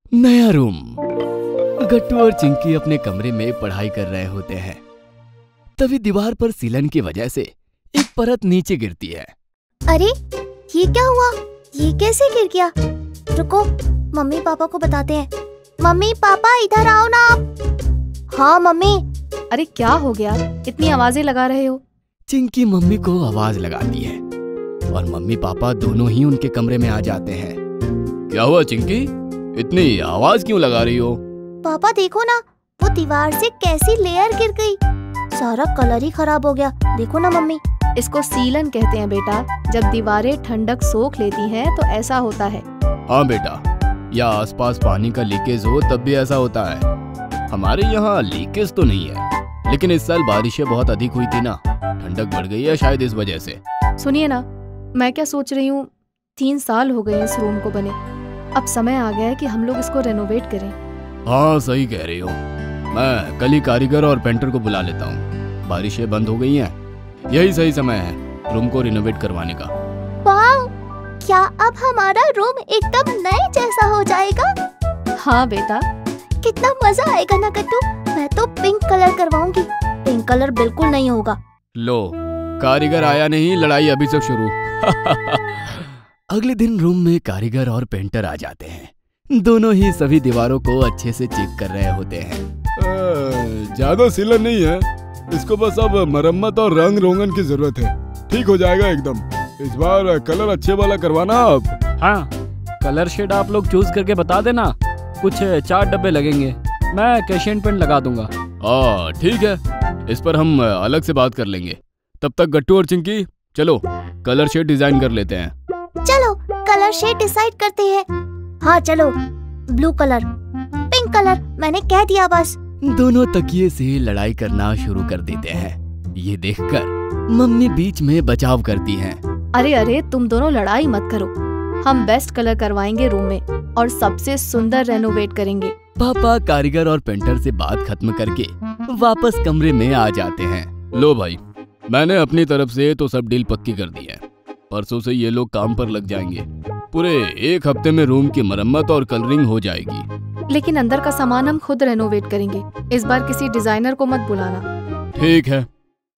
नया रूम। गट्टू और चिंकी अपने कमरे में पढ़ाई कर रहे होते हैं। तभी दीवार पर सीलन की वजह से एक परत नीचे गिरती है। अरे ये क्या हुआ? ये कैसे गिर गया? रुको, मम्मी पापा को बताते हैं। मम्मी पापा इधर आओ ना आप। हाँ मम्मी। अरे क्या हो गया, इतनी आवाजें लगा रहे हो? चिंकी मम्मी को आवाज लगाती है और मम्मी पापा दोनों ही उनके कमरे में आ जाते हैं। क्या हुआ चिंकी, इतनी आवाज क्यों लगा रही हो? पापा देखो ना, वो दीवार से कैसी लेयर गिर गई। सारा कलर ही खराब हो गया। देखो ना मम्मी। इसको सीलन कहते हैं बेटा। जब दीवारें ठंडक सोख लेती हैं तो ऐसा होता है। हाँ बेटा, या आसपास पानी का लीकेज हो तब भी ऐसा होता है। हमारे यहाँ लीकेज तो नहीं है, लेकिन इस साल बारिशें बहुत अधिक हुई थी ना, ठंडक बढ़ गई है शायद इस वजह से। सुनिए ना, मैं क्या सोच रही हूँ, 3 साल हो गए इस रूम को बने। अब समय आ गया है कि हम लोग इसको रेनोवेट करें। हाँ सही कह रही हो। मैं कल ही कारीगर और पेंटर को बुला लेता हूँ। बारिशें बंद हो गई हैं, यही सही समय है रूम को रिनोवेट करवाने का। वाह, क्या अब हमारा रूम एकदम नए जैसा हो जाएगा? हाँ बेटा। कितना मजा आएगा ना गट्टू। मैं तो पिंक कलर करवाऊंगी। पिंक कलर बिल्कुल नहीं होगा। लो, कारीगर आया नहीं, लड़ाई अभी से शुरू। अगले दिन रूम में कारीगर और पेंटर आ जाते हैं। दोनों ही सभी दीवारों को अच्छे से चेक कर रहे होते हैं। ज्यादा सीलन नहीं है, इसको बस अब मरम्मत और रंग रोगन की जरूरत है। ठीक हो जाएगा एकदम। इस बार कलर अच्छे वाला करवाना आप। हाँ, कलर शेड आप लोग चूज करके बता देना। कुछ 4 डब्बे लगेंगे, मैं कैशियन पेंट लगा दूंगा। हाँ ठीक है, इस पर हम अलग से बात कर लेंगे। तब तक गट्टू और चिंकी चलो कलर शेड डिजाइन कर लेते हैं। चलो कलर शेड डिसाइड करते हैं। हाँ चलो, ब्लू कलर, पिंक कलर, मैंने कह दिया बस। दोनों तकिए से लड़ाई करना शुरू कर देते हैं। ये देखकर मम्मी बीच में बचाव करती हैं। अरे अरे, तुम दोनों लड़ाई मत करो। हम बेस्ट कलर करवाएंगे रूम में और सबसे सुंदर रेनोवेट करेंगे। पापा कारीगर और पेंटर से बात खत्म करके वापस कमरे में आ जाते हैं। लो भाई, मैंने अपनी तरफ से तो सब डील पक्की कर दी है। परसों से ये लोग काम पर लग जाएंगे। पूरे 1 हफ्ते में रूम की मरम्मत और कलरिंग हो जाएगी। लेकिन अंदर का सामान हम खुद रेनोवेट करेंगे। इस बार किसी डिजाइनर को मत बुलाना। ठीक है।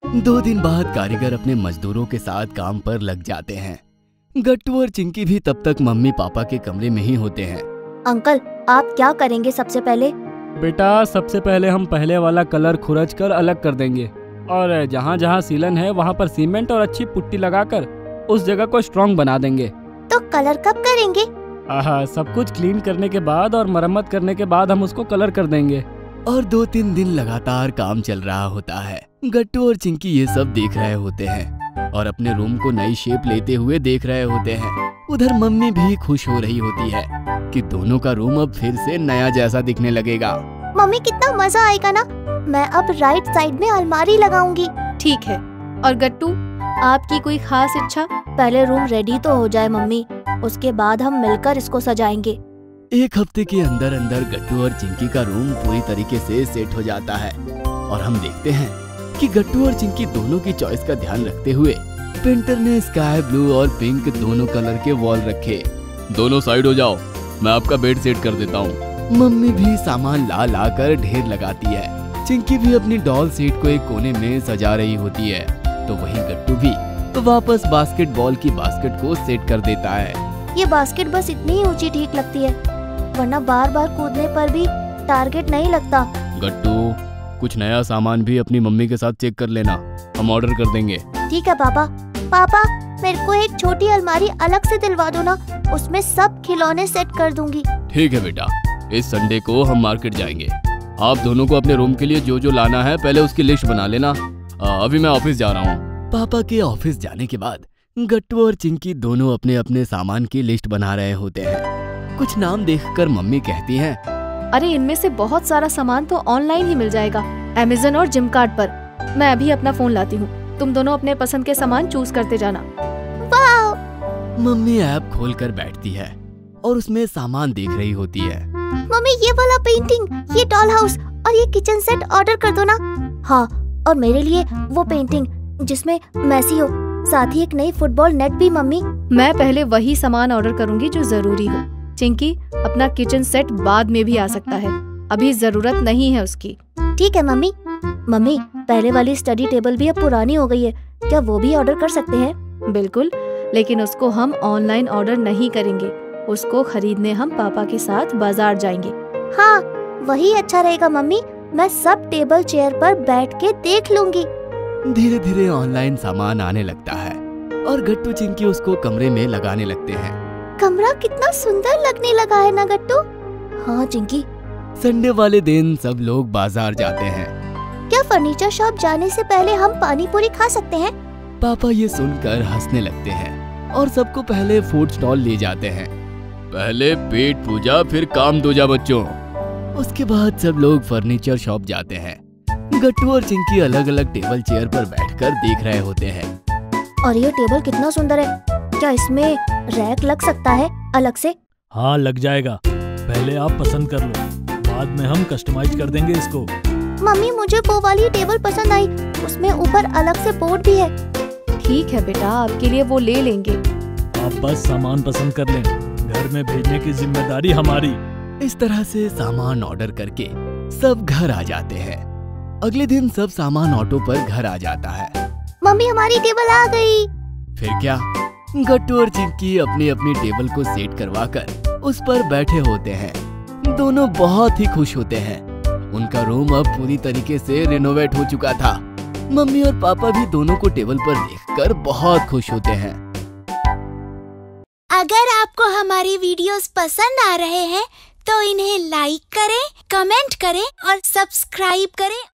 2 दिन बाद कारीगर अपने मजदूरों के साथ काम पर लग जाते हैं। गट्टू और चिंकी भी तब तक मम्मी पापा के कमरे में ही होते हैं। अंकल, आप क्या करेंगे सबसे पहले? बेटा, सबसे पहले हम पहले वाला कलर खुरच कर अलग कर देंगे और जहाँ जहाँ सीलन है वहाँ पर सीमेंट और अच्छी पुट्टी लगाकर उस जगह को स्ट्रॉन्ग बना देंगे। तो कलर कब करेंगे? सब कुछ क्लीन करने के बाद और मरम्मत करने के बाद हम उसको कलर कर देंगे। और 2-3 दिन लगातार काम चल रहा होता है। गट्टू और चिंकी ये सब देख रहे होते हैं और अपने रूम को नई शेप लेते हुए देख रहे होते हैं। उधर मम्मी भी खुश हो रही होती है कि दोनों का रूम अब फिर से नया जैसा दिखने लगेगा। मम्मी कितना मजा आएगा ना। मैं अब राइट साइड में अलमारी लगाऊंगी। ठीक है। और गट्टू, आपकी कोई खास इच्छा? पहले रूम रेडी तो हो जाए मम्मी, उसके बाद हम मिलकर इसको सजाएंगे। 1 हफ्ते के अंदर अंदर गट्टू और चिंकी का रूम पूरी तरीके से सेट हो जाता है और हम देखते हैं कि गट्टू और चिंकी दोनों की चॉइस का ध्यान रखते हुए पेंटर ने स्काई ब्लू और पिंक दोनों कलर के वॉल रखे। दोनों साइड हो जाओ, मैं आपका बेड सेट कर देता हूँ। मम्मी भी सामान ला कर ढेर लगाती है। चिंकी भी अपनी डॉल सेट को एक कोने में सजा रही होती है, तो वहीं गट्टू भी वापस बास्केटबॉल की बास्केट को सेट कर देता है। ये बास्केट बस इतनी ही ऊंची ठीक लगती है, वरना बार बार कूदने पर भी टारगेट नहीं लगता। गट्टू, कुछ नया सामान भी अपनी मम्मी के साथ चेक कर लेना, हम ऑर्डर कर देंगे। ठीक है पापा। पापा, मेरे को एक छोटी अलमारी अलग से दिलवा दो ना, उसमें सब खिलौने सेट कर दूंगी। ठीक है बेटा, इस संडे को हम मार्केट जाएंगे। आप दोनों को अपने रूम के लिए जो जो लाना है पहले उसकी लिस्ट बना लेना। अभी मैं ऑफिस जा रहा हूँ। पापा के ऑफिस जाने के बाद गट्टू और चिंकी दोनों अपने अपने सामान की लिस्ट बना रहे होते हैं। कुछ नाम देखकर मम्मी कहती हैं, अरे इनमें से बहुत सारा सामान तो ऑनलाइन ही मिल जाएगा, अमेज़न और जिम कार्ड पर। मैं अभी अपना फोन लाती हूँ, तुम दोनों अपने पसंद के सामान चूज करते जाना। वाह! मम्मी ऐप खोल कर बैठती है और उसमें सामान देख रही होती है। मम्मी, ये वाला पेंटिंग, ये डॉल हाउस और ये किचन सेट ऑर्डर कर दो ना। हाँ, और मेरे लिए वो पेंटिंग जिसमें मैसी हो, साथ ही एक नई फुटबॉल नेट भी। मम्मी, मैं पहले वही सामान ऑर्डर करूंगी जो जरूरी हो, चिंकी, अपना किचन सेट बाद में भी आ सकता है, अभी जरूरत नहीं है उसकी। ठीक है मम्मी। मम्मी, पहले वाली स्टडी टेबल भी अब पुरानी हो गई है, क्या वो भी ऑर्डर कर सकते हैं? बिल्कुल, लेकिन उसको हम ऑनलाइन ऑर्डर नहीं करेंगे, उसको खरीदने हम पापा के साथ बाजार जाएंगे। हाँ, वही अच्छा रहेगा मम्मी। मैं सब टेबल चेयर पर बैठ के देख लूंगी। धीरे धीरे ऑनलाइन सामान आने लगता है और गट्टू चिंकी उसको कमरे में लगाने लगते हैं। कमरा कितना सुंदर लगने लगा है ना गट्टू? हाँ चिंकी। संडे वाले दिन सब लोग बाजार जाते हैं। क्या फर्नीचर शॉप जाने से पहले हम पानी पूरी खा सकते हैं? पापा ये सुनकर हंसने लगते हैं और सबको पहले फूड स्टॉल ले जाते हैं। पहले पेट पूजा फिर काम दूजा बच्चों। उसके बाद सब लोग फर्नीचर शॉप जाते हैं। गट्टू और चिंकी अलग अलग टेबल चेयर पर बैठकर देख रहे होते हैं। और ये टेबल कितना सुंदर है, क्या इसमें रैक लग सकता है अलग से? हाँ लग जाएगा, पहले आप पसंद कर लो, बाद में हम कस्टमाइज कर देंगे इसको। मम्मी, मुझे वो वाली टेबल पसंद आई, उसमें ऊपर अलग से बोर्ड भी है। ठीक है बेटा, आपके लिए वो ले लेंगे। आप बस सामान पसंद कर लें, घर में भेजने की जिम्मेदारी हमारी। इस तरह से सामान ऑर्डर करके सब घर आ जाते हैं। अगले दिन सब सामान ऑटो पर घर आ जाता है। मम्मी, हमारी टेबल आ गई। फिर क्या, गट्टू और चिंकी अपनी अपनी टेबल को सेट करवाकर उस पर बैठे होते हैं। दोनों बहुत ही खुश होते हैं। उनका रूम अब पूरी तरीके से रिनोवेट हो चुका था। मम्मी और पापा भी दोनों को टेबल पर देखकर बहुत खुश होते हैं। अगर आपको हमारी वीडियोस पसंद आ रहे हैं तो इन्हें लाइक करें, कमेंट करें और सब्सक्राइब करें।